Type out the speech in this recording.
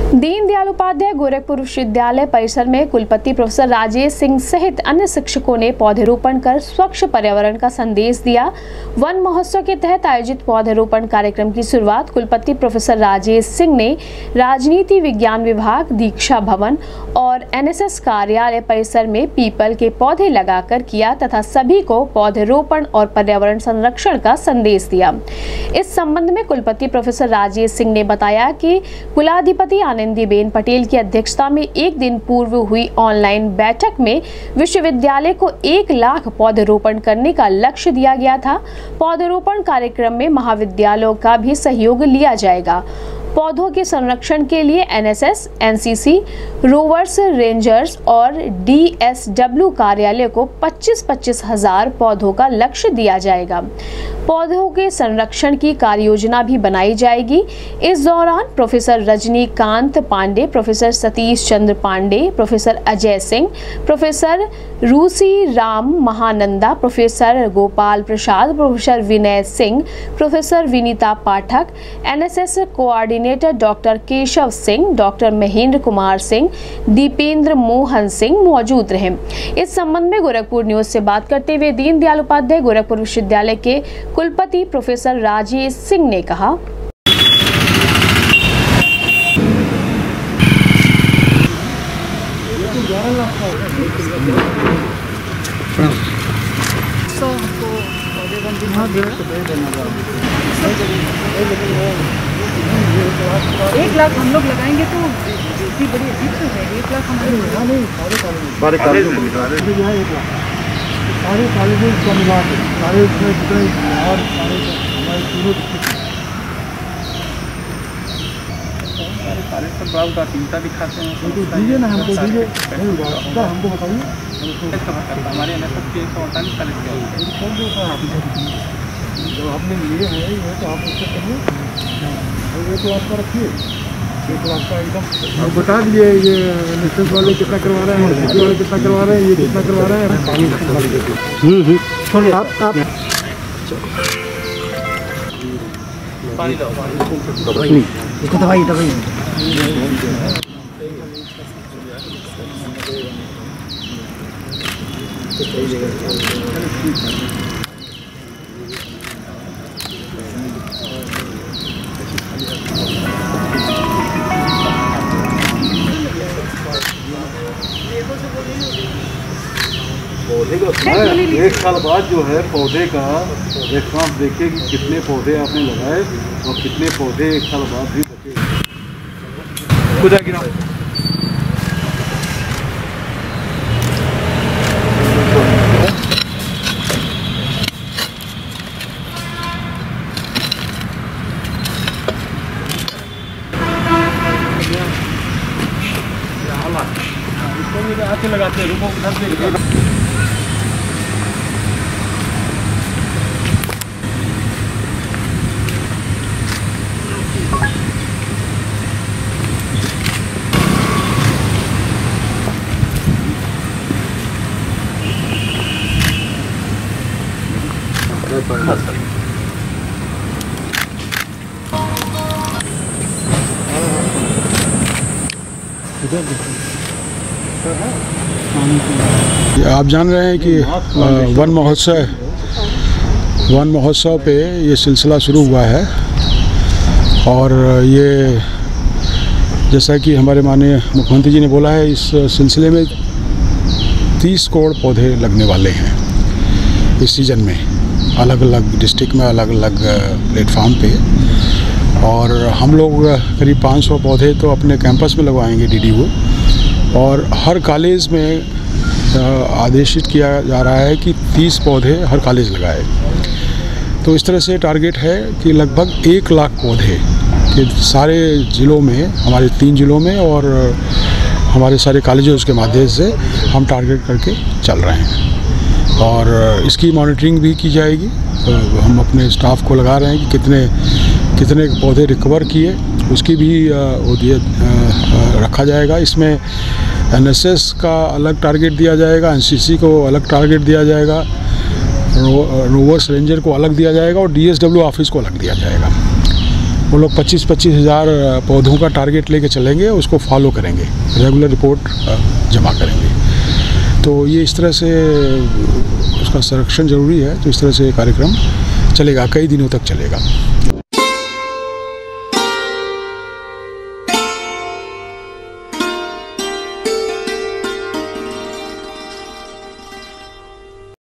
दीनदयाल उपाध्याय गोरखपुर विश्वविद्यालय परिसर में कुलपति प्रोफेसर राजेश सिंह सहित अन्य शिक्षकों ने पौधरोपण कर स्वच्छ पर्यावरण का संदेश दिया। वन महोत्सव के तहत आयोजित पौधरोपण कार्यक्रम की शुरुआत कुलपति प्रोफेसर राजेश सिंह ने राजनीति विज्ञान विभाग, दीक्षा भवन और एनएसएस कार्यालय परिसर में पीपल के पौधे लगाकर किया तथा सभी को पौधरोपण और पर्यावरण संरक्षण का संदेश दिया। इस संबंध में कुलपति प्रोफेसर राजेश सिंह ने बताया कि कुलाधिपति आनंदीबेन पटेल की अध्यक्षता में एक दिन पूर्व हुई ऑनलाइन बैठक में विश्वविद्यालय को 1 लाख पौधरोपण करने का लक्ष्य दिया गया था। पौधरोपण कार्यक्रम में महाविद्यालयों का भी सहयोग लिया जाएगा। पौधों के संरक्षण के लिए एनएसएस, एनसीसी, रोवर्स, रेंजर्स और डीएसडब्ल्यू कार्यालय को 25-25 हजार पौधों का लक्ष्य दिया जाएगा। पौधों के संरक्षण की कार्ययोजना भी बनाई जाएगी। इस दौरान professor Rajnikant Pandey, professor Satish Chandra Pandey, professor Ajay Singh, professor Rusi Ram Mahananda, professor Gopal Prasad, professor Vinay Singh, professor Vinita Pathak, NSS coordinator doctor Keshav Singh, doctor Mahendra Kumar Singh, Dipendra Mohan Singh मौजूद रहे। इस संबंध में गोरखपुर न्यूज से बात करते हुए दीनदयाल उपाध्याय गोरखपुर विश्वविद्यालय के कुलपति प्रोफेसर राजेश सिंह ने कहा, एक लाख हम लोग लगाएंगे तो इतनी बड़ी अजीब से है। 1 लाख हमारे सारे कॉलेज में मिला के सारे और सारे कॉलेज पर बड़ा का चिंता दिखाते हैं। तो दीजिए ना, हमको दीजिए, हमको बताइए हमारे एनएसएस के 148 कॉलेज के जो आपने लिए हैं ये तो आप उससे करिए, ये तो आपका रखिए, ये तो आपका एकदम आप बता दीजिए। ये एनएसएस वाले कितना करवा रहे हैं, एनसीसी वाले कितना करवा रहे हैं, ये कितना करवा रहे हैं। छोड़िए आप पानी लो, दवाई इसको दवाई पौधे का 1 साल बाद जो है पौधे का रेस्पॉन्स देखिए कि कितने पौधे आपने लगाए और कितने पौधे 1 साल बाद भी बचे। खुदा गिरा इसको लगाते हैं रुको उधर से। आप जान रहे हैं कि वन महोत्सव पे ये सिलसिला शुरू हुआ है और ये जैसा कि हमारे माननीय मुख्यमंत्री जी ने बोला है, इस सिलसिले में 30 करोड़ पौधे लगने वाले हैं इस सीज़न में, अलग अलग डिस्ट्रिक्ट में, अलग अलग प्लेटफॉर्म पे। और हम लोग करीब 500 पौधे तो अपने कैंपस में लगवाएंगे डीडीओ, और हर कॉलेज में आदेशित किया जा रहा है कि 30 पौधे हर कॉलेज लगाए। तो इस तरह से टारगेट है कि लगभग 1 लाख पौधे के सारे ज़िलों में, हमारे 3 ज़िलों में और हमारे सारे कॉलेजों के माध्यम से हम टारगेट करके चल रहे हैं। और इसकी मॉनिटरिंग भी की जाएगी। हम अपने स्टाफ को लगा रहे हैं कि कितने पौधे रिकवर किए, उसकी भी रखा जाएगा। इसमें एनएसएस का अलग टारगेट दिया जाएगा, एनसीसी को अलग टारगेट दिया जाएगा, रोवर्स रेंजर को अलग दिया जाएगा और डीएसडब्ल्यू ऑफिस को अलग दिया जाएगा। वो लोग 25-25 हज़ार पौधों का टारगेट लेके चलेंगे, उसको फॉलो करेंगे, रेगुलर रिपोर्ट जमा करेंगे। तो ये इस तरह से उसका संरक्षण ज़रूरी है, तो इस तरह से कार्यक्रम चलेगा, कई दिनों तक चलेगा।